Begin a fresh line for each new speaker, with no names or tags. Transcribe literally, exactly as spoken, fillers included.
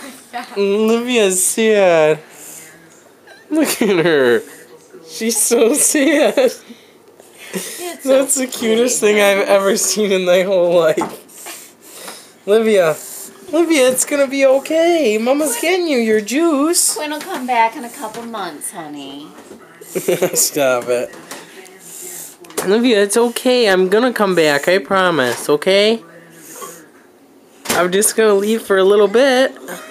Olivia's sad. Look at her. She's so sad.
It's
That's
so
the cutest thing I've ever seen in my whole life. Olivia. Olivia, it's gonna be okay. Mama's getting you your juice.
Quinn will come back in a couple months, honey.
Stop it. Olivia, it's okay. I'm gonna come back. I promise, okay? I'm just gonna leave for a little bit.